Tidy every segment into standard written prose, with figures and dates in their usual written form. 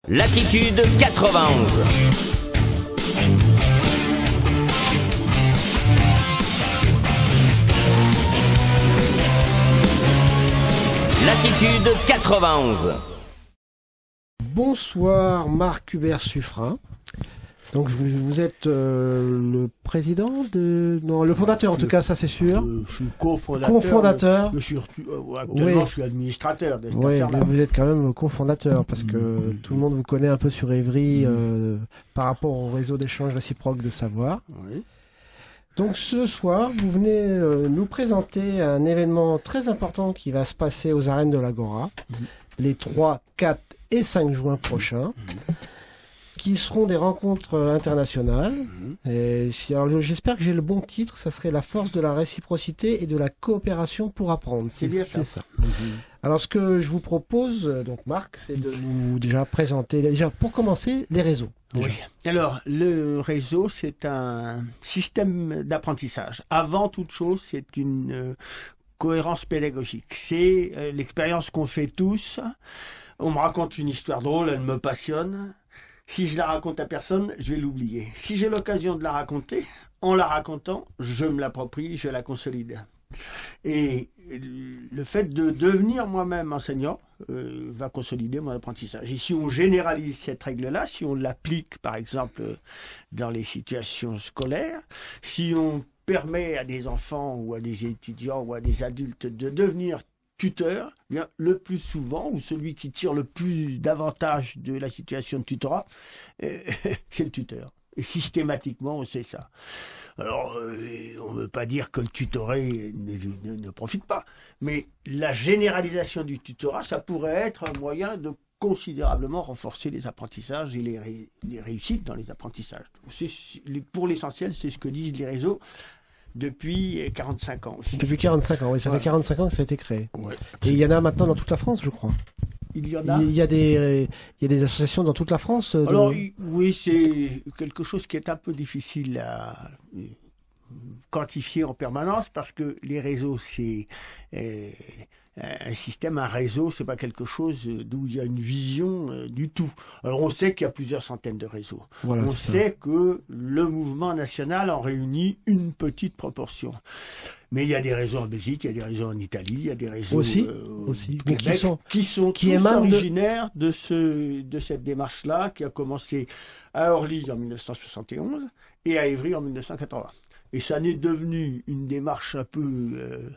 Latitude 91. Latitude 91. Bonsoir Marc Hubert Suffren. Donc vous êtes le président de... Non, le fondateur en tout cas, ça c'est sûr. Je suis cofondateur. Cofondateur. Actuellement, je suis administrateur de cette Oui, affaire-là. mais vous êtes quand même cofondateur parce que tout le monde vous connaît un peu sur Évry par rapport au réseau d'échange réciproque de savoir. Oui. Donc ce soir, vous venez nous présenter un événement très important qui va se passer aux arènes de l'Agora, les 3, 4 et 5 juin prochains, qui seront des rencontres internationales. Et alors, j'espère que j'ai le bon titre, ça serait la force de la réciprocité et de la coopération pour apprendre. C'est bien ça. Alors ce que je vous propose, donc Marc, c'est de nous déjà présenter, déjà pour commencer, les réseaux. Déjà. Oui. Alors, le réseau, c'est un système d'apprentissage. Avant toute chose, c'est une cohérence pédagogique. C'est l'expérience qu'on fait tous. On me raconte une histoire drôle, elle me passionne. Si je la raconte à personne, je vais l'oublier. Si j'ai l'occasion de la raconter, en la racontant, je me l'approprie, je la consolide. Et le fait de devenir moi-même enseignant va consolider mon apprentissage. Et si on généralise cette règle-là, si on l'applique par exemple dans les situations scolaires, si on permet à des enfants ou à des étudiants ou à des adultes de devenir tuteur, eh bien, le plus souvent, ou celui qui tire le plus d'avantages de la situation de tutorat, c'est le tuteur. Et systématiquement, on sait ça. Alors, on ne veut pas dire que le tutoré ne profite pas, mais la généralisation du tutorat, ça pourrait être un moyen de considérablement renforcer les apprentissages et les réussites dans les apprentissages. Pour l'essentiel, c'est ce que disent les réseaux depuis 45 ans aussi. Depuis 45 ans, oui, ça fait 45 ans que ça a été créé. Ouais. Et il y en a maintenant dans toute la France, je crois. Il y en a. Il y a des associations dans toute la France. Alors, oui, c'est quelque chose qui est un peu difficile à quantifier en permanence parce que les réseaux, c'est un système, un réseau, c'est pas quelque chose d'où il y a une vision du tout. Alors, on sait qu'il y a plusieurs centaines de réseaux. Voilà, on sait que le mouvement national en réunit une petite proportion. Mais il y a des réseaux en Belgique, il y a des réseaux en Italie, il y a des réseaux aussi, au mais Québec, qui sont tous émanent originaires de cette démarche-là, qui a commencé à Orly en 1971 et à Évry en 1980. Et ça n'est devenu une démarche un peu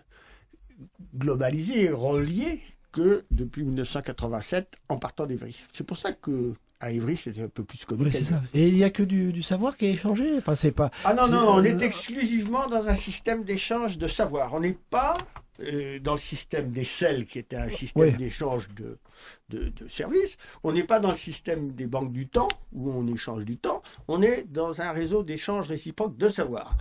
globalisée, reliée, que depuis 1987, en partant d'Évry. C'est pour ça que à Évry, c'était un peu plus connu. Oui, c'est ça. Et il n'y a que du savoir qui est échangé. Enfin, c'est pas. Ah non, on est exclusivement dans un système d'échange de savoir. On n'est pas dans le système des CEL, qui était un système d'échange de services. On n'est pas dans le système des banques du temps, où on échange du temps. On est dans un réseau d'échange réciproque de savoir.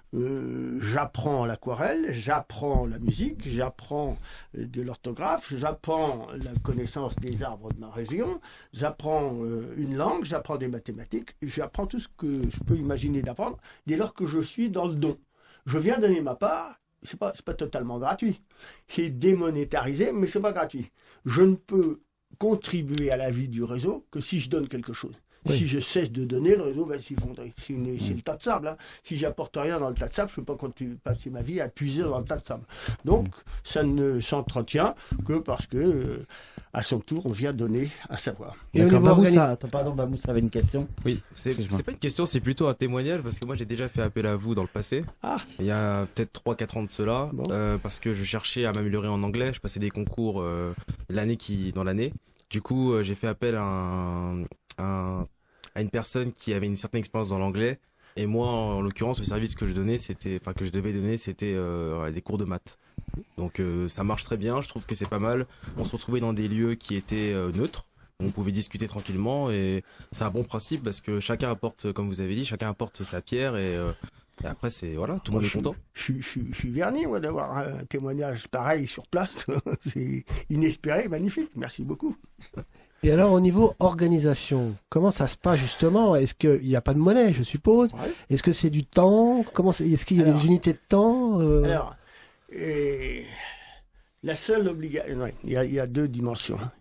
J'apprends l'aquarelle, j'apprends la musique, j'apprends de l'orthographe, j'apprends la connaissance des arbres de ma région, j'apprends une langue, j'apprends des mathématiques, j'apprends tout ce que je peux imaginer d'apprendre dès lors que je suis dans le don. Je viens donner ma part, c'est pas totalement gratuit. C'est démonétarisé, mais c'est pas gratuit. Je ne peux contribuer à la vie du réseau que si je donne quelque chose. Oui. Si je cesse de donner, le réseau va s'effondrer. C'est le tas de sable. Hein. Si j'apporte rien dans le tas de sable, je ne peux pas continuer passer ma vie à puiser dans le tas de sable. Donc, ça ne s'entretient que parce que, à son tour, on vient donner à savoir. Et Bamoussa, pardon, Bamoussa avait une question. Oui, c'est pas une question, c'est plutôt un témoignage parce que moi j'ai déjà fait appel à vous dans le passé. Il y a peut-être 3-4 ans de cela, parce que je cherchais à m'améliorer en anglais. Je passais des concours dans l'année. Du coup, j'ai fait appel à une personne qui avait une certaine expérience dans l'anglais. Et moi, en l'occurrence, le service que je devais donner, c'était des cours de maths. Donc ça marche très bien, je trouve que c'est pas mal. On se retrouvait dans des lieux qui étaient neutres. On pouvait discuter tranquillement et c'est un bon principe parce que chacun apporte, comme vous avez dit, chacun apporte sa pierre et après c'est voilà, tout le monde est content. Je suis verni moi d'avoir un témoignage pareil sur place. C'est inespéré, magnifique. Merci beaucoup. Et alors, au niveau organisation, comment ça se passe justement? Est-ce qu'il n'y a pas de monnaie, je suppose? Est-ce que c'est du temps? Est-ce qu'il y a des unités de temps? Alors, la seule obligation... il y a deux dimensions.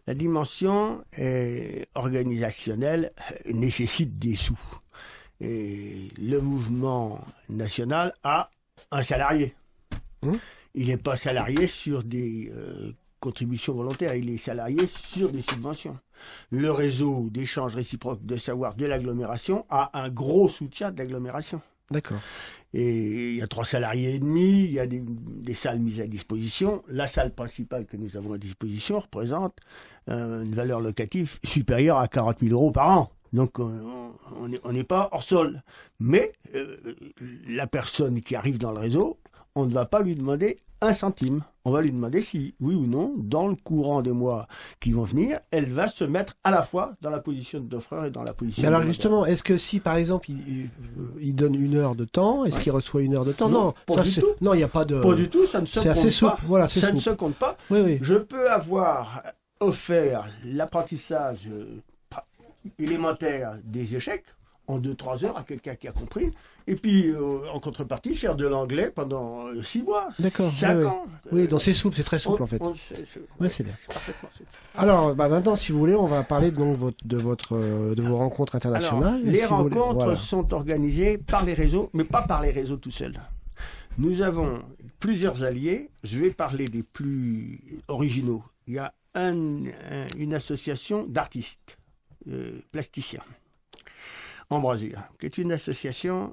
La dimension organisationnelle nécessite des sous. Et le mouvement national a un salarié. Il n'est pas salarié sur des contributions volontaires, il est salarié sur des subventions. Le réseau d'échange réciproque de savoir de l'agglomération a un gros soutien de l'agglomération. D'accord. Et il y a 3 salariés et demi, il y a des salles mises à disposition. La salle principale que nous avons à disposition représente une valeur locative supérieure à 40 000 euros par an. Donc on n'est pas hors sol. Mais la personne qui arrive dans le réseau, on ne va pas lui demander un centime. On va lui demander si, oui ou non, dans le courant des mois qui vont venir, elle va se mettre à la fois dans la position d'offreur et dans la position... Mais alors justement, est-ce que si par exemple il donne 1 heure de temps, est-ce qu'il reçoit 1 heure de temps? Non, pas du tout. Non, il n'y a pas de... Pas du tout, ça ne se compte pas. C'est assez souple, voilà, c'est ça souple. ne se compte pas. Oui, oui. Je peux avoir offert l'apprentissage élémentaire des échecs en 2-3 heures à quelqu'un qui a compris, et puis en contrepartie faire de l'anglais pendant 6 mois, D'accord, 5 ans. Oui, donc c'est souple, c'est très souple en fait. Oui, c'est bien. Parfaitement souple. Alors, maintenant, si vous voulez, on va parler donc de vos rencontres internationales. Alors, les si rencontres sont organisées par les réseaux, mais pas par les réseaux tout seuls. Nous avons plusieurs alliés. Je vais parler des plus originaux. Il y a une association d'artistes plasticiens. Embrasure, qui est une association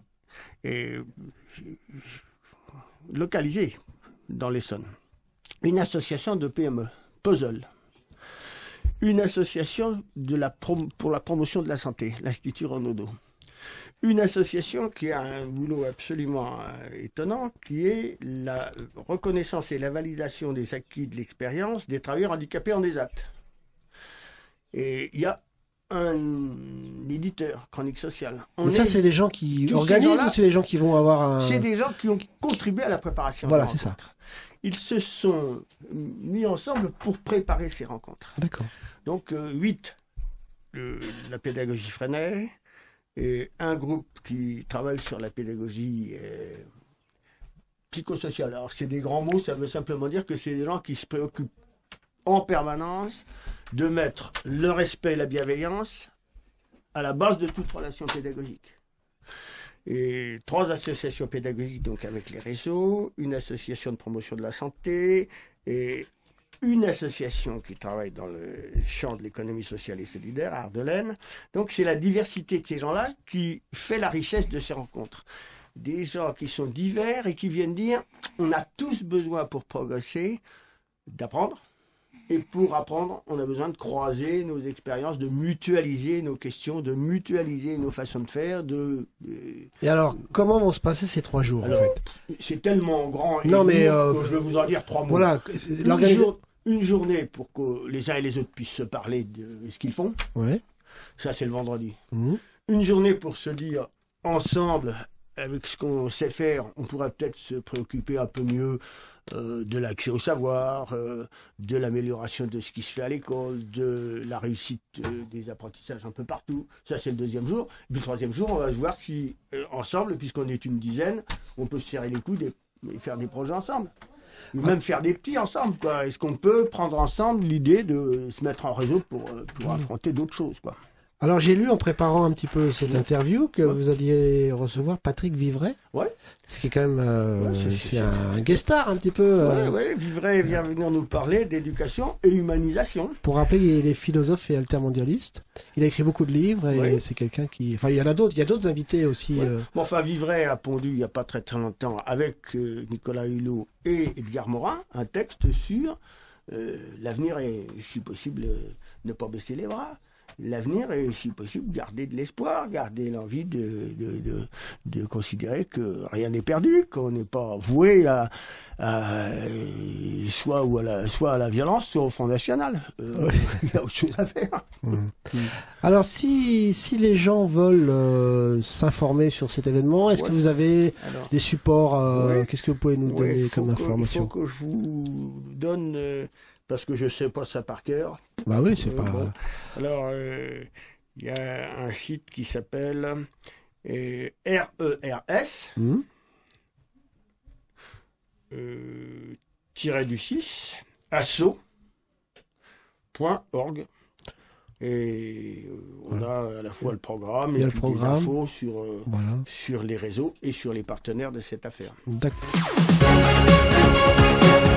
localisée dans l'Essonne. Une association de PME, Puzzle. Une association pour la promotion de la santé, l'Institut Renaudot. Une association qui a un boulot absolument étonnant, qui est la reconnaissance et la validation des acquis de l'expérience des travailleurs handicapés en ESAT. Et il y a un éditeur, Chronique Sociale. Mais ça, c'est des gens qui organisent ou c'est des gens qui vont avoir un... C'est des gens qui ont contribué à la préparation. Voilà, c'est ça. Ils se sont mis ensemble pour préparer ces rencontres. D'accord. Donc, 8, la pédagogie Freinet, et un groupe qui travaille sur la pédagogie psychosociale. Alors, c'est des grands mots, ça veut simplement dire que c'est des gens qui se préoccupent en permanence de mettre le respect et la bienveillance à la base de toute relation pédagogique. Et 3 associations pédagogiques donc avec les réseaux, une association de promotion de la santé et une association qui travaille dans le champ de l'économie sociale et solidaire à Ardelaine. Donc c'est la diversité de ces gens-là qui fait la richesse de ces rencontres. Des gens qui sont divers et qui viennent dire on a tous besoin pour progresser d'apprendre. Et pour apprendre, on a besoin de croiser nos expériences, de mutualiser nos questions, de mutualiser nos façons de faire. Et alors, comment vont se passer ces 3 jours alors, en fait? C'est tellement grand et non, mais, que je vais vous en dire 3 mots. Voilà, une journée pour que les uns et les autres puissent se parler de ce qu'ils font. Ouais. Ça, c'est le vendredi. Une journée pour se dire ensemble, avec ce qu'on sait faire, on pourrait peut-être se préoccuper un peu mieux de l'accès au savoir, de l'amélioration de ce qui se fait à l'école, de la réussite des apprentissages un peu partout. Ça, c'est le 2e jour. Et puis le 3e jour, on va se voir si, ensemble, puisqu'on est une dizaine, on peut se serrer les coudes et faire des projets ensemble. Ou même faire des petits ensemble, quoi. Est-ce qu'on peut prendre ensemble l'idée de se mettre en réseau pour affronter d'autres choses, quoi. Alors j'ai lu en préparant un petit peu cette interview que vous alliez recevoir Patrick Vivray. Ouais. Ce qui est quand même c'est un guest star un petit peu. Ouais, Vivray vient venir nous parler d'éducation et humanisation. Pour rappeler, il est philosophe et altermondialiste. Il a écrit beaucoup de livres et c'est quelqu'un qui... Enfin, il y en a d'autres. Il y a d'autres invités aussi. Ouais. Bon, enfin, Vivray a pondu il n'y a pas très très longtemps avec Nicolas Hulot et Edgar Morin un texte sur l'avenir et, si possible, ne pas baisser les bras. L'avenir est, si possible, garder de l'espoir, garder l'envie de considérer que rien n'est perdu, qu'on n'est pas voué soit à la violence, soit au Front National. Il y a autre chose à faire. Alors, si les gens veulent s'informer sur cet événement, est-ce que vous avez des supports qu'est-ce que vous pouvez nous donner comme information? Il faut que je vous donne... parce que je ne sais pas ça par cœur. Bah oui, c'est pas... Bon. Alors, il y a un site qui s'appelle RERS, -du 6, asso.fr. Et on a à la fois le programme Il y et a puis le des programme. infos Voilà. sur les réseaux et sur les partenaires de cette affaire. D'accord.